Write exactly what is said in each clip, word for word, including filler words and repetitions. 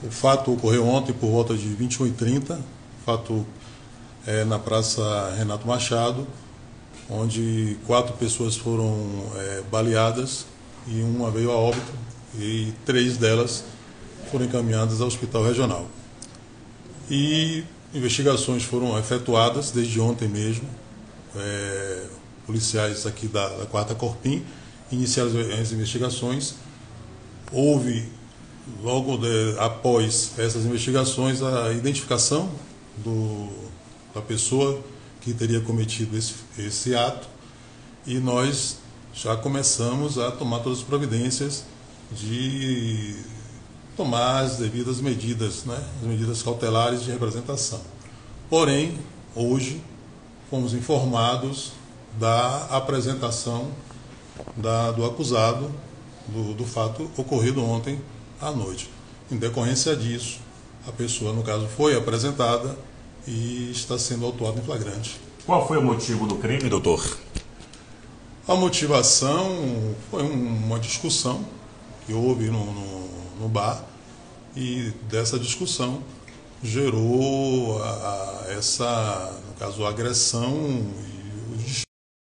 O fato ocorreu ontem por volta de vinte e uma e trinta, fato é, na Praça Renato Machado, onde quatro pessoas foram é, baleadas e uma veio a óbito e três delas foram encaminhadas ao Hospital Regional. E investigações foram efetuadas desde ontem mesmo. É, policiais aqui da, da quarta Corpim iniciaram as investigações. Houve, logo de, após essas investigações, a identificação do, da pessoa que teria cometido esse, esse ato, e nós já começamos a tomar todas as providências de tomar as devidas medidas, né, as medidas cautelares de representação. Porém, hoje fomos informados da apresentação da, do acusado do, do fato ocorrido ontem à noite. Em decorrência disso, a pessoa, no caso, foi apresentada e está sendo autuada em flagrante. Qual foi o motivo do crime, doutor? A motivação foi uma discussão que houve no, no, no bar, e dessa discussão gerou a, a essa, no caso, a agressão e os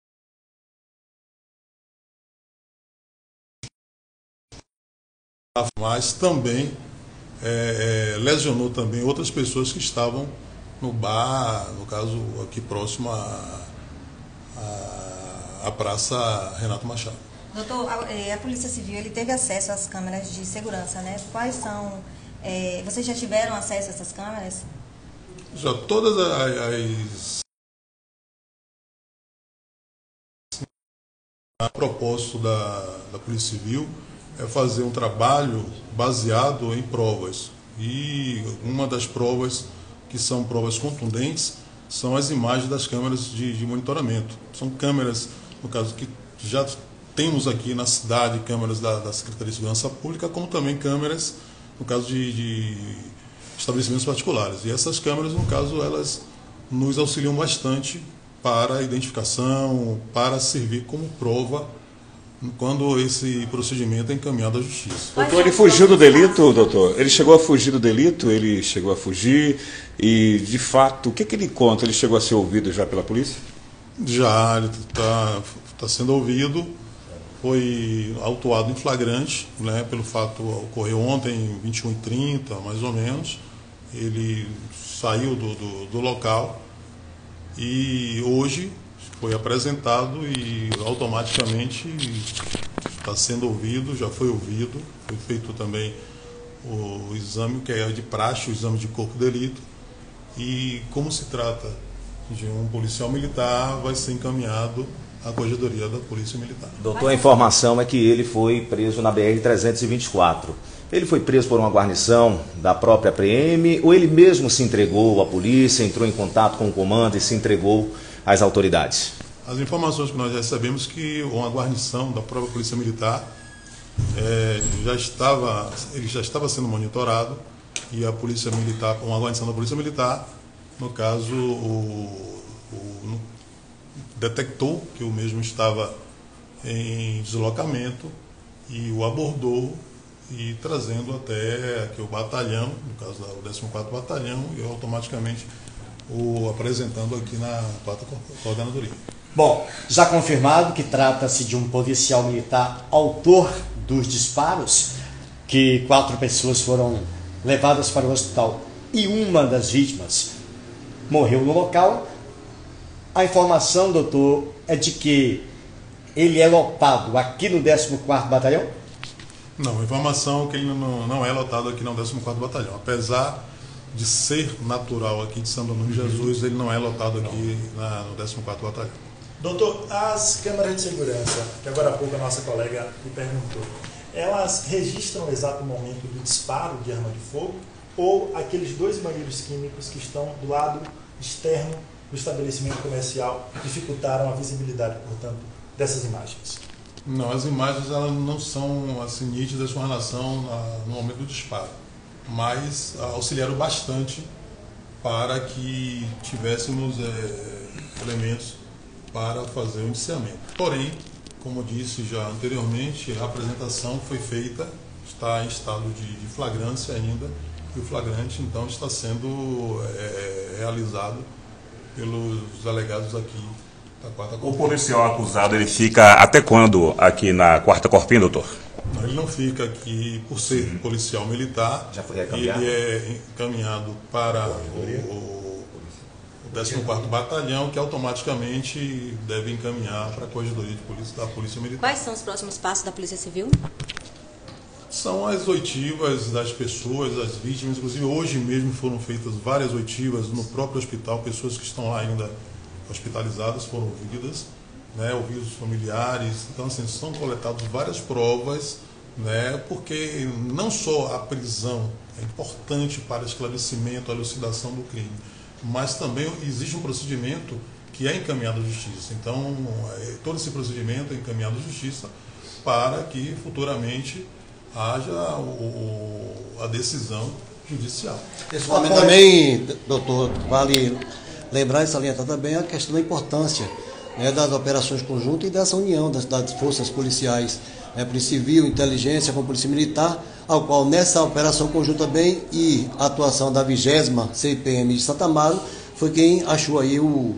mas também é, é, lesionou também outras pessoas que estavam no bar, no caso aqui próximo à, à, à Praça Renato Machado. Doutor, a, a Polícia Civil ele teve acesso às câmeras de segurança, né? Quais são? É, vocês já tiveram acesso a essas câmeras? Já todas as... A propósito da, da Polícia Civil é fazer um trabalho baseado em provas. E uma das provas, que são provas contundentes, são as imagens das câmeras de, de monitoramento. São câmeras, no caso, que já temos aqui na cidade, câmeras da, da Secretaria de Segurança Pública, como também câmeras, no caso de, de estabelecimentos particulares. E essas câmeras, no caso, elas nos auxiliam bastante para a identificação, para servir como prova quando esse procedimento é encaminhado à justiça. Doutor, ele fugiu do delito, doutor? Ele chegou a fugir do delito? Ele chegou a fugir? E, de fato, o que, que ele conta? Ele chegou a ser ouvido já pela polícia? Já, ele está tá sendo ouvido. Foi autuado em flagrante, né, pelo fato ocorreu ontem, vinte e uma e trinta, mais ou menos. Ele saiu do, do, do local e hoje foi apresentado e automaticamente está sendo ouvido, já foi ouvido. Foi feito também o exame, que é de praxe, o exame de corpo de delito. E como se trata de um policial militar, vai ser encaminhado à Corregedoria da Polícia Militar. Doutor, a informação é que ele foi preso na B R trezentos e vinte e quatro. Ele foi preso por uma guarnição da própria P M ou ele mesmo se entregou à polícia, entrou em contato com o comando e se entregou às autoridades? As informações que nós recebemos que uma guarnição da própria Polícia Militar é, já estava, ele já estava sendo monitorado, e a Polícia Militar, uma guarnição da Polícia Militar, no caso, o, o, detectou que o mesmo estava em deslocamento e o abordou, e trazendo até aqui o batalhão, no caso do décimo quarto Batalhão, e automaticamente o apresentando aqui na quarta Coordenadoria. Bom, já confirmado que trata-se de um policial militar autor dos disparos, que quatro pessoas foram levadas para o hospital e uma das vítimas morreu no local. A informação, doutor, é de que ele é lotado aqui no décimo quarto Batalhão? Não, a informação é que ele não, não é lotado aqui no décimo quarto Batalhão. Apesar de ser natural aqui de São Domingos de Jesus, ele não é lotado aqui na, no décimo quarto Batalhão. Doutor, as câmeras de segurança, que agora há pouco a nossa colega me perguntou, elas registram o exato momento do disparo de arma de fogo ou aqueles dois banheiros químicos que estão do lado externo do estabelecimento comercial dificultaram a visibilidade, portanto, dessas imagens? Não, as imagens elas não são assim nítidas com relação a, no momento do disparo, mas auxiliaram bastante para que tivéssemos é, elementos para fazer o indiciamento. Porém, como disse já anteriormente, a apresentação foi feita, está em estado de, de flagrância ainda, e o flagrante, então, está sendo é, realizado pelos delegados aqui da quarta O Corpim. policial acusado, ele fica até quando aqui na quarta Corpim, doutor? Ele não fica aqui por ser uhum. policial militar. Já foi encaminhado? Ele é encaminhado para o, o décimo quarto Batalhão, que automaticamente deve encaminhar para a Corregedoria de Polícia da Polícia Militar. Quais são os próximos passos da Polícia Civil? São as oitivas das pessoas, das vítimas. Inclusive, hoje mesmo foram feitas várias oitivas no próprio hospital. Pessoas que estão lá ainda hospitalizadas foram ouvidas, né, ouvidos familiares. Então, assim, são coletadas várias provas, né, porque não só a prisão é importante para esclarecimento, a elucidação do crime, mas também existe um procedimento que é encaminhado à Justiça. Então, todo esse procedimento é encaminhado à Justiça para que futuramente haja o, a decisão judicial. Esse momento também, doutor, vale lembrar e salientar também a questão da importância, né, das operações conjuntas e dessa união das, das forças policiais, né, Polícia Civil, Inteligência com Polícia Militar, ao qual nessa operação conjunta também e a atuação da vigésima C P M de Santa Amaro foi quem achou aí o,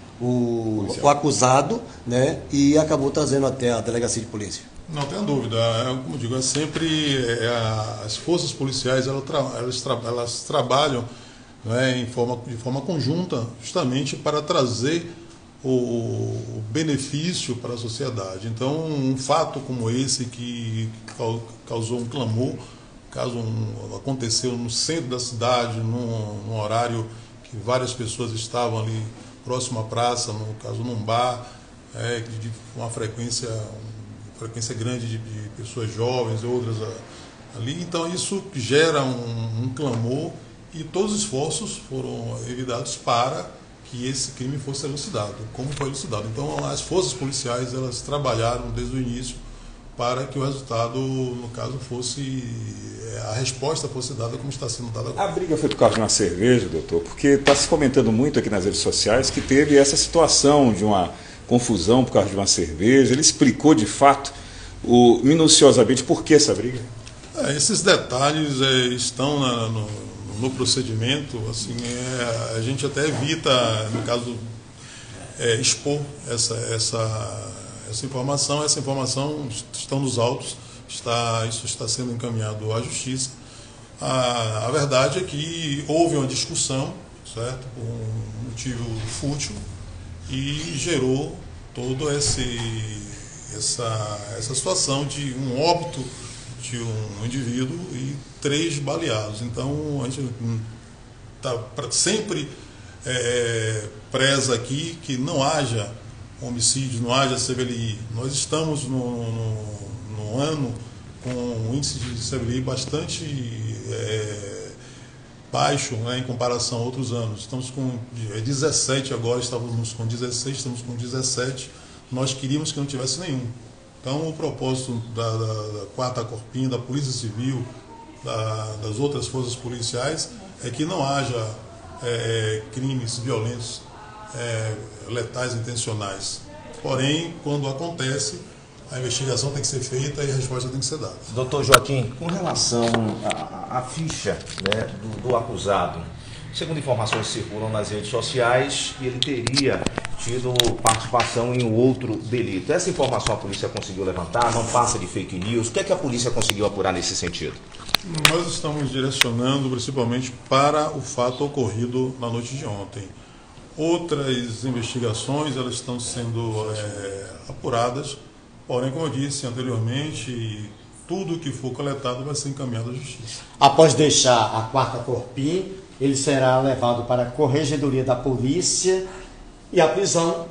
o, o acusado, né, e acabou trazendo até a delegacia de polícia. Não tenha dúvida, é, como eu digo, é sempre é, a, as forças policiais elas, tra, elas, tra, elas trabalham, né, em forma, de forma conjunta, justamente para trazer o, o benefício para a sociedade. Então, um fato como esse que causou um clamor, caso um, aconteceu no centro da cidade, num, num horário que várias pessoas estavam ali próximo à praça, no caso num bar, é, de uma frequência frequência grande de, de pessoas jovens e outras ali. Então isso gera um, um clamor e todos os esforços foram evitados para que esse crime fosse elucidado, como foi elucidado. Então as forças policiais elas trabalharam desde o início para que o resultado, no caso, fosse, a resposta fosse dada como está sendo dada agora. A briga foi por causa de uma cerveja, doutor, porque está se comentando muito aqui nas redes sociais que teve essa situação de uma confusão por causa de uma cerveja. Ele explicou de fato, o, minuciosamente, por que essa briga? É, esses detalhes é, estão na, no, no procedimento, assim, é, a gente até evita, no caso, é, expor essa, essa, essa informação. Essa informação está nos autos, está, isso está sendo encaminhado à Justiça. A, a verdade é que houve uma discussão, certo, por um motivo fútil, e gerou toda esse, essa, essa situação de um óbito de um indivíduo e três baleados. Então, a gente tá sempre é, preza aqui que não haja homicídio, não haja C V L I. Nós estamos no, no, no ano com um índice de C V L I bastante é, baixo, né, em comparação a outros anos. Estamos com dezessete agora, estávamos com dezesseis, estamos com dezessete. Nós queríamos que não tivesse nenhum. Então, o propósito da, da, da quarta Corpim, da Polícia Civil, da, das outras forças policiais, é que não haja é, crimes violentos, é, letais, intencionais. Porém, quando acontece, a investigação tem que ser feita e a resposta tem que ser dada. Doutor Joaquim, com relação à, à ficha, né, do, do acusado, segundo informações que circulam nas redes sociais, que ele teria tido participação em um outro delito. Essa informação a polícia conseguiu levantar? Não passa de fake news? O que é que a polícia conseguiu apurar nesse sentido? Nós estamos direcionando principalmente para o fato ocorrido na noite de ontem. Outras investigações elas estão sendo é, apuradas, porém, como eu disse anteriormente, tudo que for coletado vai ser encaminhado à Justiça. Após deixar a quarta Corpim, ele será levado para a Corregedoria da Polícia e a prisão,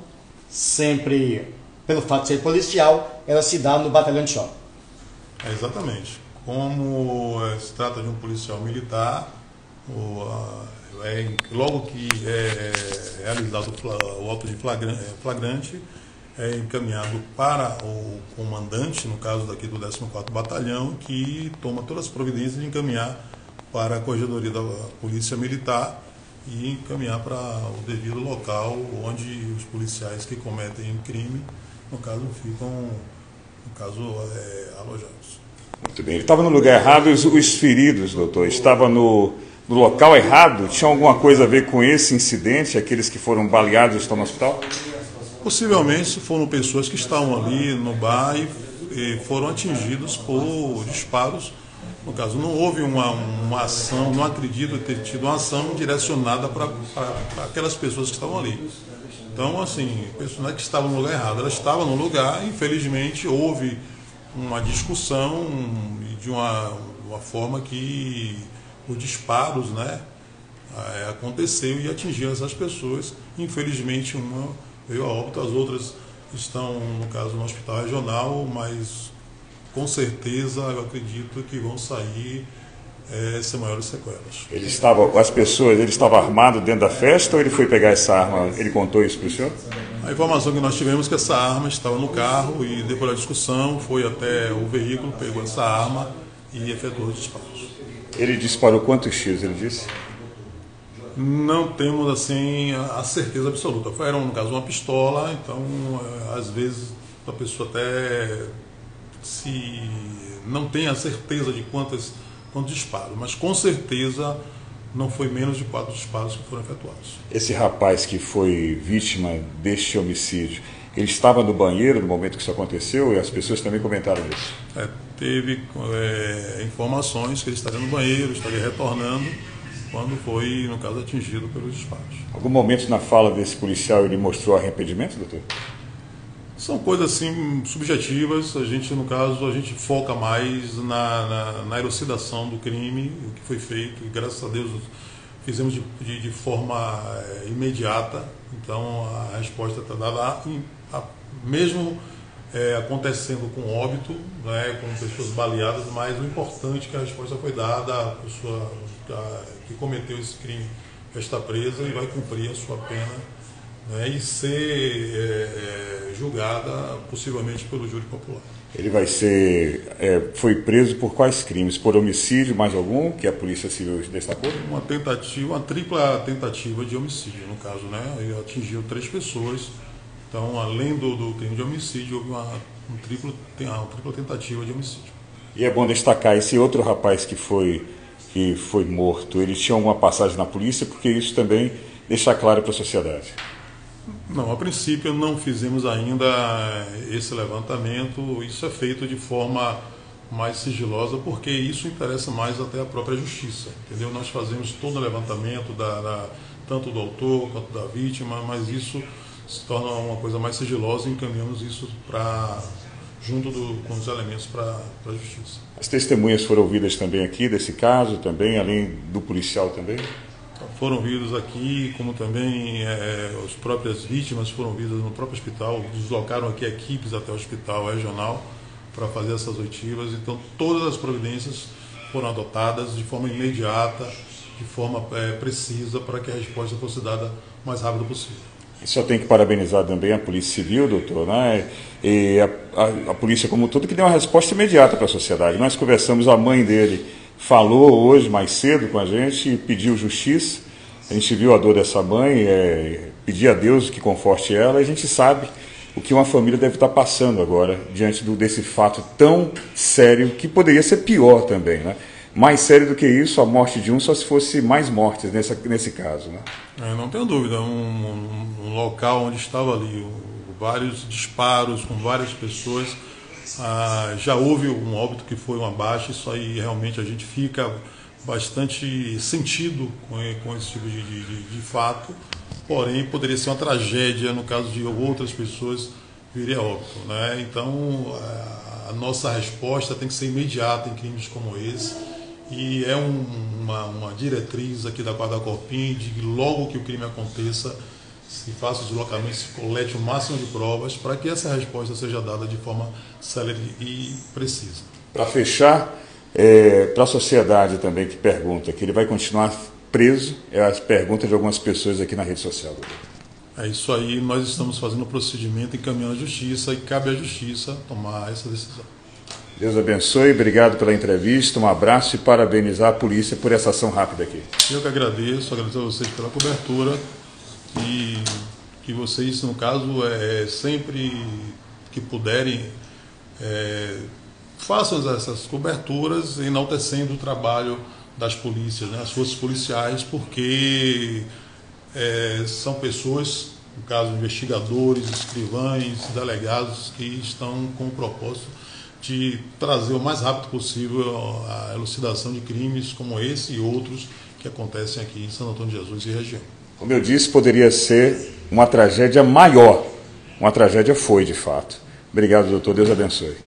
sempre pelo fato de ser policial, ela se dá no batalhão de choque. É, exatamente. Como é, se trata de um policial militar, o, a, é, logo que é realizado o auto de flagrante, é encaminhado para o comandante, no caso daqui do décimo quarto Batalhão, que toma todas as providências de encaminhar para a Corregedoria da Polícia Militar e encaminhar para o devido local onde os policiais que cometem crime, no caso, ficam, no caso, é, alojados. Muito bem. Ele estava no lugar errado, os, os feridos, doutor, estavam no, no local errado? Tinha alguma coisa a ver com esse incidente, aqueles que foram baleados e estão no hospital? Possivelmente foram pessoas que estavam ali no bar e, e foram atingidos por disparos. No caso, não houve uma, uma ação, não acredito ter tido uma ação direcionada para aquelas pessoas que estavam ali. Então, assim, pessoas que estavam no lugar errado, elas estavam no lugar, infelizmente houve uma discussão de uma, uma forma que os disparos, né, aconteceu e atingiram essas pessoas. Infelizmente, uma veio a óbito, as outras estão, no caso, no hospital regional, mas com certeza eu acredito que vão sair é, sem maiores sequelas. Ele estava, as pessoas, ele estava armado dentro da festa ou ele foi pegar essa arma? Ele contou isso para o senhor? A informação que nós tivemos é que essa arma estava no carro e depois da discussão foi até o veículo, pegou essa arma e efetuou os disparos. Ele disparou quantos tiros, ele disse? Não temos assim a certeza absoluta. Era, no caso, uma pistola, então às vezes a pessoa até se não tem a certeza de quantas, quantos disparos, mas com certeza não foi menos de quatro disparos que foram efetuados. Esse rapaz que foi vítima deste homicídio, ele estava no banheiro no momento que isso aconteceu e as pessoas também comentaram isso? É, teve é, informações que ele estaria no banheiro, estaria retornando quando foi, no caso, atingido pelos disparos. Algum momento na fala desse policial ele mostrou arrependimento, doutor? São coisas assim subjetivas. A gente, no caso, a gente foca mais na, na, na elucidação do crime, o que foi feito, e graças a Deus fizemos de, de, de forma é, imediata. Então a resposta está dada, a, a, mesmo é, acontecendo com óbito, né, com pessoas baleadas, mas o importante é que a resposta foi dada, a pessoa a, que cometeu esse crime já está presa e vai cumprir a sua pena, né, e ser é, é, julgada possivelmente pelo júri popular. Ele vai ser, é, foi preso por quais crimes? Por homicídio, mais algum, que a Polícia Civil destacou? Uma tentativa, uma tripla tentativa de homicídio, no caso, né? Ele atingiu três pessoas. Então, além do, do crime de homicídio, houve uma, um triplo, uma tripla tentativa de homicídio. E é bom destacar, esse outro rapaz que foi, que foi morto, ele tinha alguma passagem na polícia, porque isso também deixa claro para a sociedade. Não, a princípio não fizemos ainda esse levantamento. Isso é feito de forma mais sigilosa, porque isso interessa mais até a própria justiça, entendeu? Nós fazemos todo o levantamento, da, da, tanto do autor quanto da vítima, mas isso se torna uma coisa mais sigilosa e encaminhamos isso para junto do, com os elementos para a justiça. As testemunhas foram ouvidas também aqui desse caso, também, além do policial também? Foram ouvidos aqui, como também é, as próprias vítimas foram ouvidas no próprio hospital, deslocaram aqui equipes até o hospital regional para fazer essas oitivas. Então, todas as providências foram adotadas de forma imediata, de forma é, precisa, para que a resposta fosse dada o mais rápido possível. E só tem que parabenizar também a Polícia Civil, doutor, né? E a, a, a polícia como um todo, que deu uma resposta imediata para a sociedade. Nós conversamos, a mãe dele falou hoje mais cedo com a gente e pediu justiça. A gente viu a dor dessa mãe, é, pedir a Deus que conforte ela, e a gente sabe o que uma família deve estar passando agora, diante do, desse fato tão sério, que poderia ser pior também, né? Mais sério do que isso, a morte de um, só se fosse mais mortes nessa, nesse caso, né? É, não tenho dúvida, um, um, um local onde estava ali, um, vários disparos com várias pessoas, ah, já houve um óbito que foi uma baixa. Isso aí realmente a gente fica bastante sentido com, com esse tipo de, de, de fato, porém poderia ser uma tragédia no caso de outras pessoas virem a óbito, né? Então a, a nossa resposta tem que ser imediata em crimes como esse, e é um, uma, uma diretriz aqui da Guarda Corpim de que logo que o crime aconteça se faça o deslocamento, se colete o máximo de provas para que essa resposta seja dada de forma célere e precisa. Para fechar, É, para a sociedade também que pergunta, que ele vai continuar preso, é as perguntas de algumas pessoas aqui na rede social. É isso aí, nós estamos fazendo o procedimento, encaminhando a justiça, e cabe à justiça tomar essa decisão. Deus abençoe, obrigado pela entrevista, um abraço e parabenizar a polícia por essa ação rápida aqui. Eu que agradeço, agradeço a vocês pela cobertura, e que vocês, no caso, é, sempre que puderem, é, façam essas coberturas, enaltecendo o trabalho das polícias, né, as forças policiais, porque é, são pessoas, no caso, investigadores, escrivães, delegados, que estão com o propósito de trazer o mais rápido possível a elucidação de crimes como esse e outros que acontecem aqui em Santo Antônio de Jesus e região. Como eu disse, poderia ser uma tragédia maior. Uma tragédia foi, de fato. Obrigado, doutor. Deus abençoe.